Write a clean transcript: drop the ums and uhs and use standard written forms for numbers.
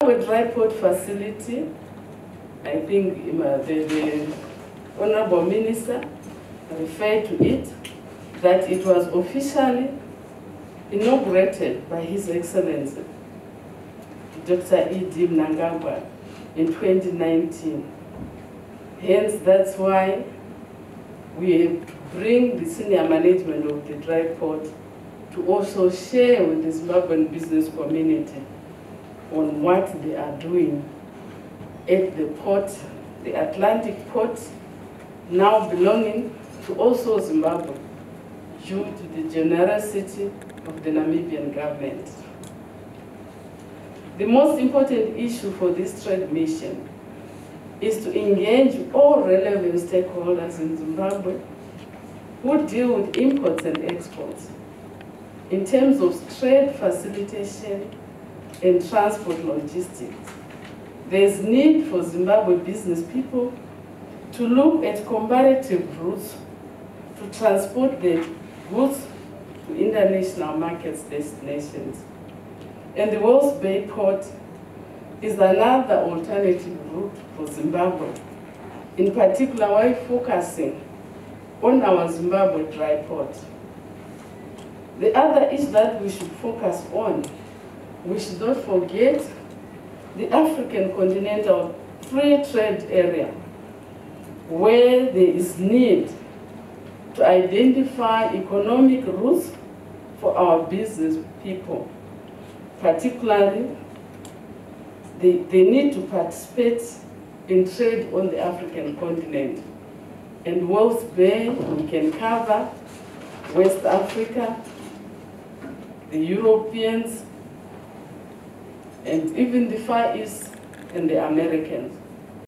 Our dry port facility, I think the Honorable Minister referred to it, that it was officially inaugurated by His Excellency, Dr. E.D. Mnangagwa, in 2019. Hence, that's why we bring the senior management of the dry port to also share with the Zimbabwean business community on what they are doing at the port, the Atlantic port, now belonging to also Zimbabwe, due to the generosity of the Namibian government. The most important issue for this trade mission is to engage all relevant stakeholders in Zimbabwe who deal with imports and exports in terms of trade facilitation and transport logistics. There's need for Zimbabwe business people to look at comparative routes to transport their goods to international markets destinations. And the Walvis Bay port is another alternative route for Zimbabwe, in particular while focusing on our Zimbabwe dry port. The other issue that we should focus on, we should not forget the African continental free trade area, where there is need to identify economic routes for our business people. Particularly, they need to participate in trade on the African continent. And Walvis Bay, we can cover West Africa, the Europeans, and even the Far East and the Americans.